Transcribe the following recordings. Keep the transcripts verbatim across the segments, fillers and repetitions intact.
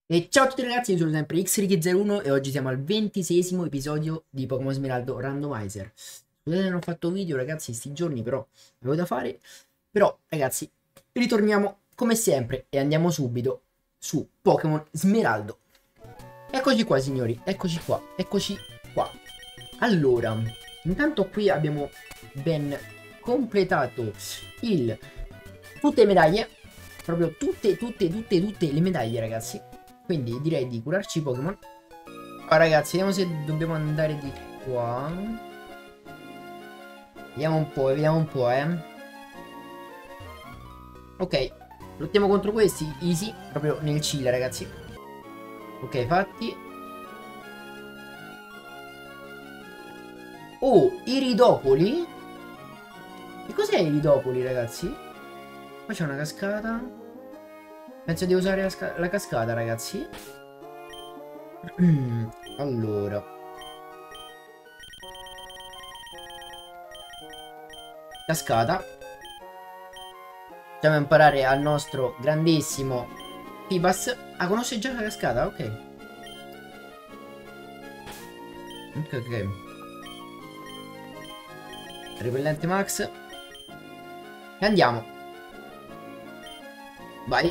E ciao a tutti ragazzi, io sono sempre xricky zero uno e oggi siamo al ventiseiesimo episodio di Pokémon Smeraldo Randomizer. Scusate se non ho fatto video ragazzi in sti giorni, però avevo da fare. Però ragazzi, ritorniamo come sempre e andiamo subito su Pokémon Smeraldo. Eccoci qua signori, eccoci qua, eccoci qua. Allora, intanto qui abbiamo ben completato il... tutte le medaglie. Proprio tutte, tutte, tutte, tutte le medaglie ragazzi. Quindi direi di curarci i Pokémon. Ah, ragazzi, vediamo se dobbiamo andare di qua. Vediamo un po', vediamo un po', eh. Ok, lottiamo contro questi, easy, proprio nel chill, ragazzi. Ok, fatti. Oh, Iridopoli? Che cos'è Iridopoli, ragazzi? Qua c'è una cascata. Penso di usare la, la cascata, ragazzi. Allora, cascata. Andiamo a imparare al nostro grandissimo Pibas. Ah, conosce già la cascata? Ok. Ok, ok. Repellente Max. E andiamo. Vai.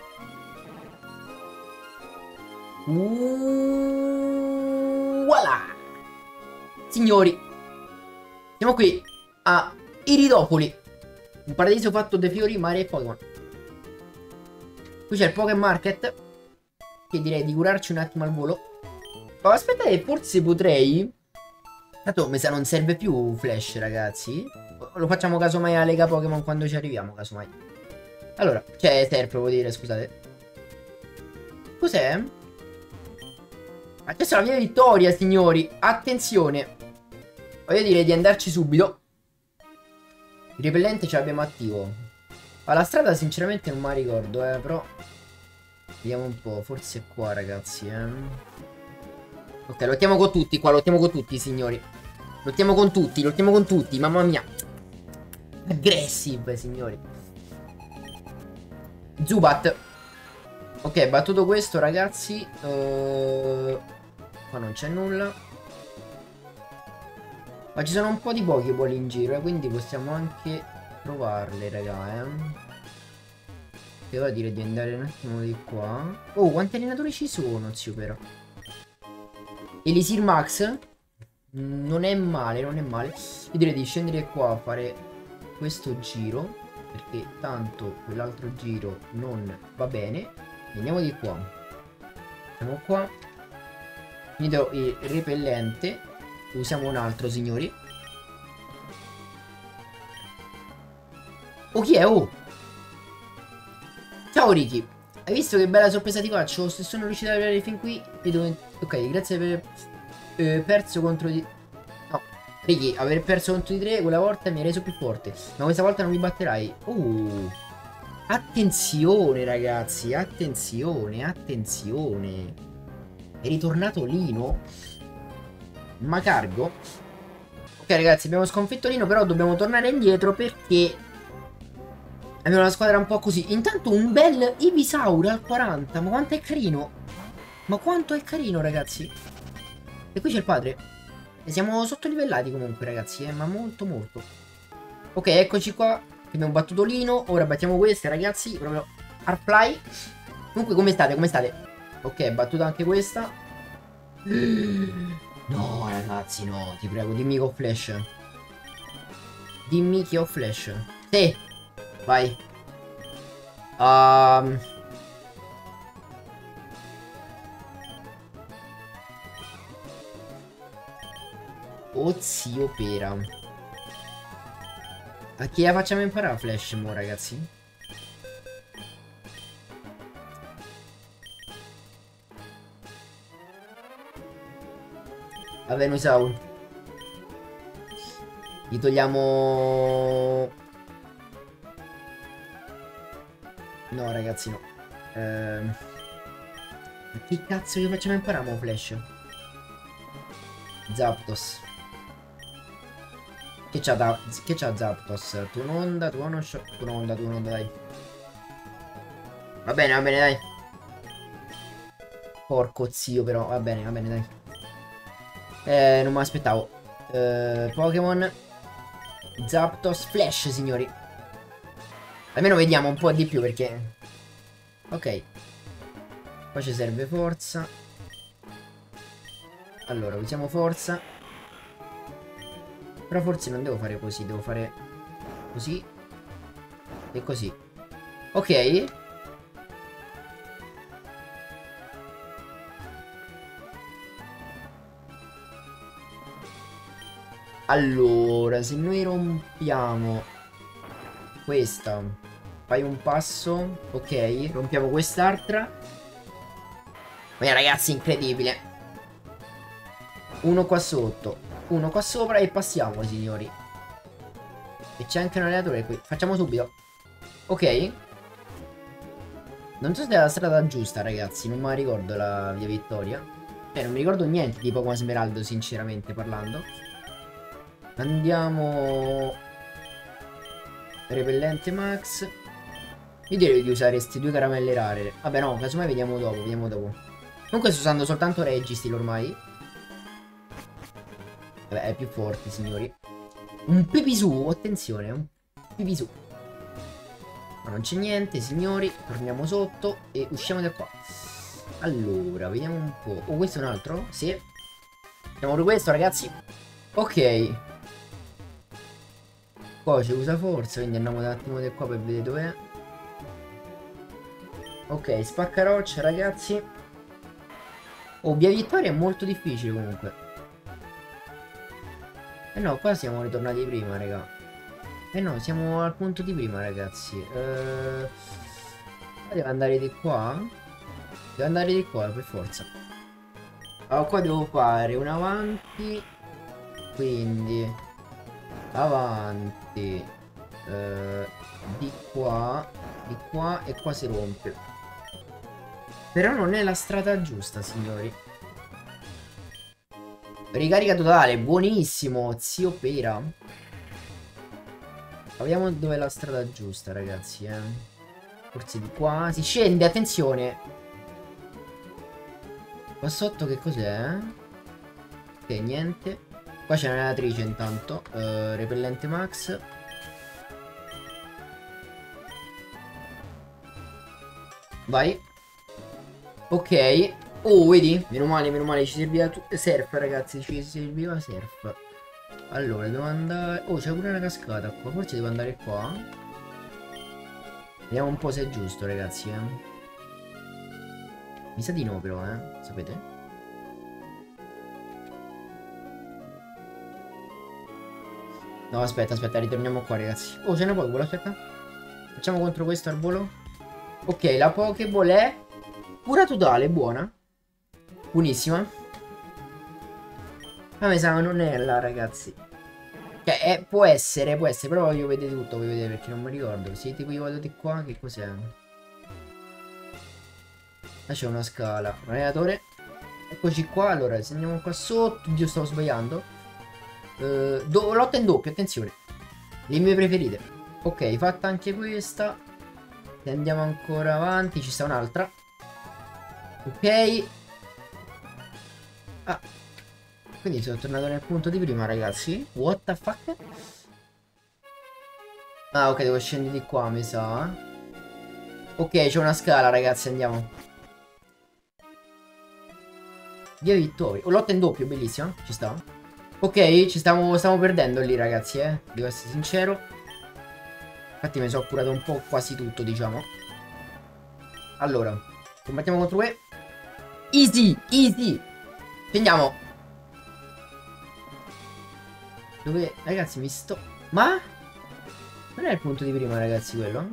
Uh, voilà. Signori, siamo qui a Iridopoli, un paradiso fatto dei fiori, mare e Pokémon. Qui c'è il Pokémon Market, che direi di curarci un attimo al volo. Ma aspettate, forse potrei... Tanto mi sa non serve più Flash, ragazzi. Lo facciamo casomai alla Lega Pokémon quando ci arriviamo, casomai. Allora, cioè serve, vuol dire, scusate. Cos'è? Accesso alla via Vittoria, signori. Attenzione. Voglio dire di andarci subito. Il repellente ce l'abbiamo attivo. Ma la strada sinceramente non me la ricordo, eh, però... Vediamo un po', forse è qua, ragazzi, eh. Ok, lottiamo con tutti qua, lottiamo con tutti, signori. Lottiamo con tutti, lottiamo con tutti, mamma mia. Aggressive, signori. Zubat. Ok, battuto questo, ragazzi. Uh... Qua non c'è nulla. Ma ci sono un po' di Pokéball in giro, eh, quindi possiamo anche provarle, raga, eh. Devo dire di andare un attimo di qua. Oh, quanti allenatori ci sono, zio, però. Elisir Max. Non è male, non è male. Io direi di scendere qua a fare questo giro, perché tanto quell'altro giro non va bene. Andiamo di qua. Andiamo qua. Finito il repellente. Usiamo un altro, signori. Oh, chi è? Oh! Ciao, Ricky. Hai visto che bella sorpresa ti faccio? Se sono riuscito ad arrivare fin qui... Ok, grazie per aver eh, perso contro di... No, Ricky, aver perso contro di tre quella volta mi ha reso più forte. Ma questa volta non mi batterai. Oh! Attenzione, ragazzi. Attenzione, attenzione. È ritornato Lino. Ma cargo. Ok ragazzi, abbiamo sconfitto Lino, però dobbiamo tornare indietro perché abbiamo una squadra un po' così. Intanto un bel Ivysaur al quaranta. Ma quanto è carino. Ma quanto è carino, ragazzi. E qui c'è il padre. E siamo sottolivellati comunque, ragazzi, eh, ma molto molto. Ok, eccoci qua. Abbiamo battuto Lino. Ora battiamo queste, ragazzi. Proprio Arfly. Comunque come state, come state? Ok, battuta anche questa. No, ragazzi, no, ti prego, dimmi che ho flash. Dimmi che ho flash. Sì, vai. Um... Oh, zio pera. A chi la facciamo imparare flash, mo, ragazzi? A Venusaur. Gli togliamo... No, ragazzi, no. Ehm... Ma che cazzo gli facciamo imparare mo flash? Zapdos. Che c'ha da... Che c'ha Zapdos? Tu un'onda, tu uno shock. Tu un'onda, tu un'onda, dai. Va bene, va bene, dai. Porco zio però, va bene, va bene, dai. Eh, non me l'aspettavo. Eh, Pokémon. Zapdos Flash, signori. Almeno vediamo un po' di più perché... Ok. Qua ci serve forza. Allora, usiamo forza. Però forse non devo fare così, devo fare così e così. Ok. Allora, se noi rompiamo questa, fai un passo, ok, rompiamo quest'altra. Ma ragazzi, incredibile. Uno qua sotto, uno qua sopra e passiamo, signori. E c'è anche un allenatore qui. Facciamo subito. Ok. Non so se è la strada giusta, ragazzi. Non me la ricordo la via Vittoria. Eh, non mi ricordo niente di Pokémon Smeraldo, sinceramente parlando. Andiamo. Repellente Max. Io direi di usare queste due caramelle rare. Vabbè no, casomai vediamo dopo, vediamo dopo. Comunque sto usando soltanto Registil ormai. Vabbè, è più forte, signori. Un Pipisù, attenzione, un Pipisù. Ma non c'è niente, signori. Torniamo sotto e usciamo da qua. Allora, vediamo un po'. Oh, questo è un altro? Sì. Facciamo pure questo, ragazzi. Ok. Poi ci usa forza, quindi andiamo un attimo di qua per vedere dov'è. Ok, spaccaroccia, ragazzi. Oh, via Vittoria è molto difficile comunque. Eh no, qua siamo ritornati prima, raga. Eh no, siamo al punto di prima, ragazzi. Eh... Devo andare di qua. Devo andare di qua, per forza. Allora, qua devo fare un avanti. Quindi... Avanti. Eh, di qua. Di qua e qua si rompe. Però non è la strada giusta, signori. Ricarica totale, buonissimo, zio Pera. Vediamo dove è la strada giusta, ragazzi, eh. Forse di qua. Si scende, attenzione. Qua sotto che cos'è? Ok, niente. Qua c'è un'allenatrice intanto. uh, Repellente Max. Vai. Ok. Oh, vedi? Meno male, meno male. Ci serviva surf, ragazzi. Ci serviva surf. Allora, devo andare... Oh, c'è pure una cascata qua. Forse devo andare qua. Vediamo un po' se è giusto, ragazzi, eh. Mi sa di no, però, eh. Sapete? No, aspetta, aspetta, ritorniamo qua, ragazzi. Oh, c'è una Pokéball, aspetta. Facciamo contro questo al volo. Ok, la Pokéball è... Cura totale, buona. Buonissima. Ma mi sa non è là, ragazzi. Cioè, è, può essere, può essere. Però voglio vedere tutto, voglio vedere perché non mi ricordo. Se tipo io vado di qua, che cos'è? Là c'è una scala. Un allenatore. Eccoci qua, allora, se andiamo qua sotto. Io stavo sbagliando. Uh, do, lotta in doppio, attenzione. Le mie preferite. Ok, fatta anche questa. Se andiamo ancora avanti, ci sta un'altra. Ok. Ah. Quindi sono tornato nel punto di prima, ragazzi. What the fuck? Ah, ok, devo scendere di qua, mi sa. Ok, c'è una scala, ragazzi, andiamo. Via Vittoria. Oh, lotta in doppio, bellissima. Ci sta. Ok, ci stiamo, stiamo perdendo lì, ragazzi, eh. Devo essere sincero. Infatti mi sono curato un po' quasi tutto, diciamo. Allora, combattiamo contro me. Easy, easy. Scendiamo. Dove, ragazzi, mi sto... Ma? Non è il punto di prima, ragazzi, quello?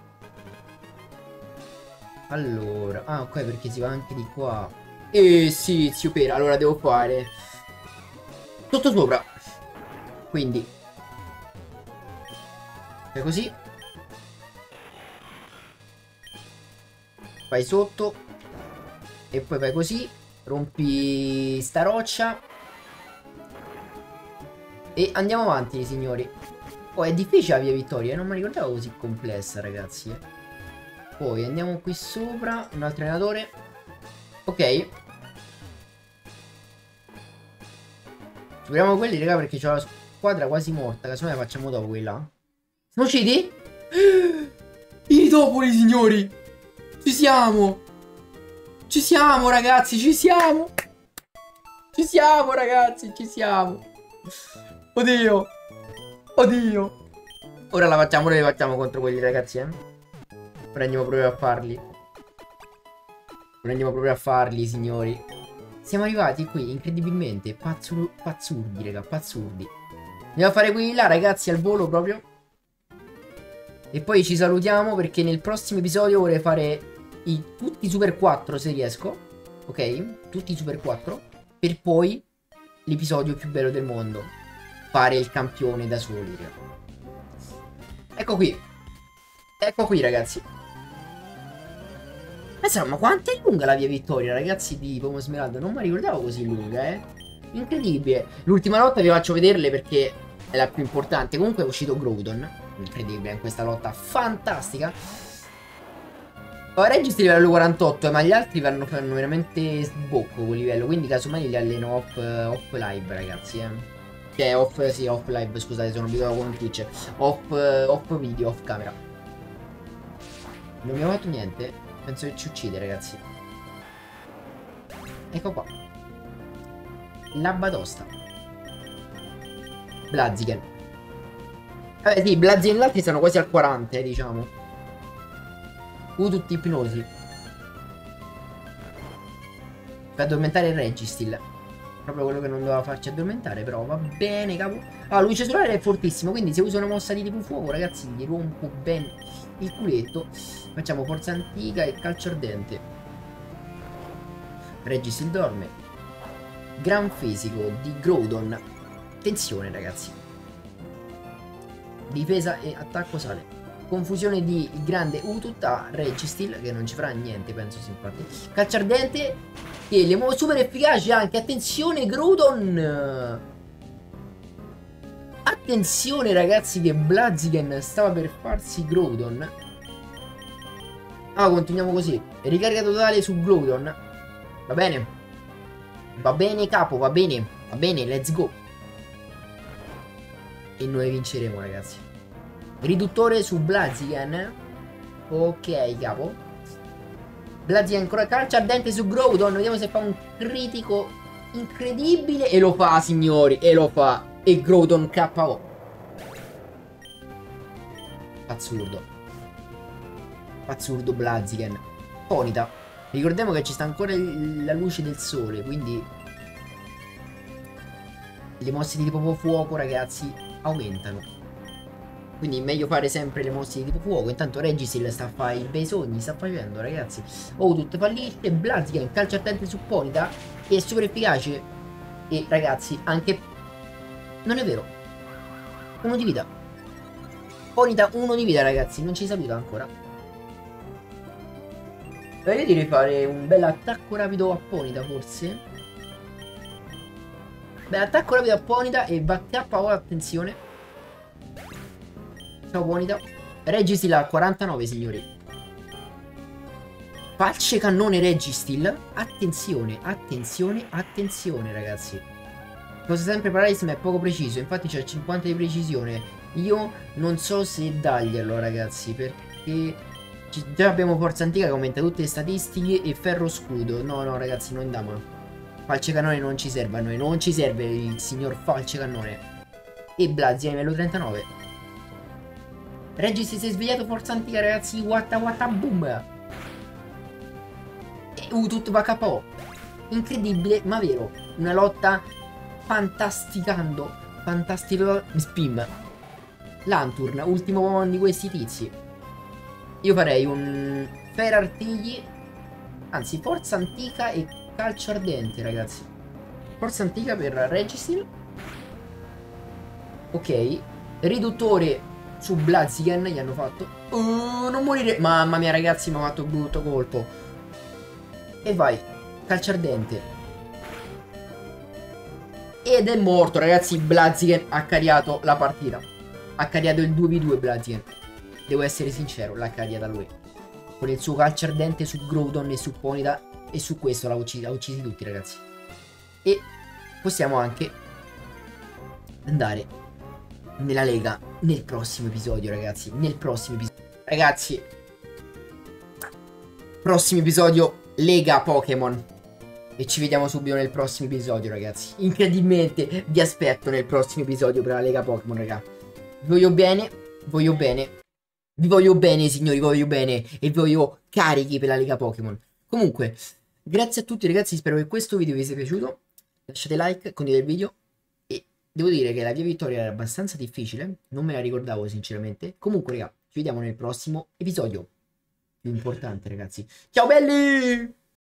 Allora, ah, ok, perché si va anche di qua. Eh, sì, zio Pera, allora devo fare... Sotto sopra. Quindi fai così. Fai sotto. E poi fai così. Rompi sta roccia. E andiamo avanti, signori. Oh, è difficile la via Vittoria, non mi ricordavo così complessa, ragazzi. Poi andiamo qui sopra. Un altro allenatore. Ok. Superiamo quelli, raga, perché c'ho la squadra quasi morta. Casomai facciamo dopo quella. Siamo usciti? I topoli, signori. Ci siamo. Ci siamo, ragazzi, ci siamo. Ci siamo, ragazzi, ci siamo. Oddio. Oddio. Ora la facciamo, noi la facciamo contro quelli, ragazzi, eh. Ora andiamo proprio a farli. Ora andiamo proprio a farli, signori. Siamo arrivati qui, incredibilmente. Pazzur pazzurdi, raga, pazzurdi. Andiamo a fare quelli là, ragazzi, al volo proprio. E poi ci salutiamo perché nel prossimo episodio vorrei fare i, tutti i Super quattro se riesco. Ok? Tutti i Super quattro. Per poi l'episodio più bello del mondo. Fare il campione da soli, raga. Ecco qui. Ecco qui, ragazzi. Pensate, ma quanto è lunga la via Vittoria, ragazzi, di Pomo Smeraldo? Non mi ricordavo così lunga, eh. Incredibile. L'ultima lotta vi faccio vederle perché è la più importante. Comunque è uscito Groudon. Incredibile, in questa lotta fantastica. Ora Regis livello quarantotto, ma gli altri vanno, fanno veramente sbocco con livello. Quindi casomai li alleno off, off live, ragazzi, eh. Cioè off, sì, off live, scusate, sono abituato con Twitch. Off, off video, off camera. Non abbiamo fatto niente. Penso che ci uccide, ragazzi. Ecco qua. La batosta. Blaziken. Vabbè sì, Blaziken e gli altri stanno quasi al quaranta, eh, diciamo. Uh, tutti ipnosi. Per addormentare il Registeel. Proprio quello che non doveva farci addormentare, però va bene, capo. Ah, luce solare è fortissimo, quindi se uso una mossa di tipo fuoco, ragazzi, gli rompo bene il culetto. Facciamo forza antica e calcio ardente. Registeel dorme. Gran fisico di Groudon. Attenzione, ragazzi. Difesa e attacco sale. Confusione di grande Utut a Registeel, che non ci farà niente, penso, sì, infatti. Calcio ardente, che le muove super efficaci anche. Attenzione, Groudon. Attenzione, ragazzi, che Blaziken stava per farsi Groudon. Ah, continuiamo così. Ricarica totale su Groudon. Va bene. Va bene, capo, va bene. Va bene, let's go. E noi vinceremo, ragazzi. Riduttore su Blaziken. Ok, capo. Blaziken ancora calcio ardente su Groudon. Vediamo se fa un critico incredibile. E lo fa, signori. E lo fa. E Groudon K O. Assurdo. Pazzurdo Blaziken. Ponita. Ricordiamo che ci sta ancora il, la luce del sole, quindi le mosse di tipo fuoco, ragazzi, aumentano. Quindi è meglio fare sempre le mosse di tipo fuoco. Intanto Registeel sta a fare i bei sogni, sta facendo, ragazzi. Oh, tutte fallite. Blaziken, calcio attento su Ponita, che è super efficace. E ragazzi, anche non è vero, uno di vita. Ponita uno di vita, ragazzi, non ci saluta ancora. Io direi fare un bel attacco rapido a Ponita, forse. Beh, attacco rapido a Ponita e va K O, attenzione. Ciao Ponita. Registeel a quarantanove, signori. Falce cannone Registeel. Attenzione, attenzione, attenzione, ragazzi. Posso sempre pararsi, ma è poco preciso. Infatti c'è il cinquanta di precisione. Io non so se darglielo, ragazzi, perché già abbiamo forza antica che aumenta tutte le statistiche e ferro scudo. No, no, ragazzi, non andiamo. Falce cannone non ci serve a noi. Non ci serve il signor falce cannone. E Blaziken livello trentanove. Registeel si è svegliato, forza antica, ragazzi. Watta watta boom. E Utut va K O. Incredibile, ma vero. Una lotta fantasticando. Fantastico. Spim. Lanturn, ultimo di questi tizi. Io farei un Fer Artigli. Anzi, forza antica e calcio ardente, ragazzi. Forza antica per Registeel. Ok. Riduttore su Blaziken gli hanno fatto. Oh, non morire. Mamma mia, ragazzi, mi ha fatto un brutto colpo. E vai. Calcio ardente. Ed è morto, ragazzi. Blaziken ha cariato la partita. Ha cariato il due v due Blaziken. Devo essere sincero, l'ha cariata lui. Con il suo calcio ardente su Groudon e su Ponita e su questo l'ha uccisi, uccisi tutti, ragazzi. E possiamo anche andare nella Lega nel prossimo episodio, ragazzi. Nel prossimo episodio. Ragazzi, prossimo episodio Lega Pokémon. E ci vediamo subito nel prossimo episodio, ragazzi. Incredibilmente vi aspetto nel prossimo episodio per la Lega Pokémon, raga. Vi voglio bene, voglio bene. Vi voglio bene, signori, vi voglio bene. E vi voglio carichi per la Lega Pokémon. Comunque, grazie a tutti, ragazzi. Spero che questo video vi sia piaciuto. Lasciate like, condividete il video. E devo dire che la via vittoria era abbastanza difficile. Non me la ricordavo, sinceramente. Comunque, raga, ci vediamo nel prossimo episodio. Più importante, ragazzi. Ciao belli!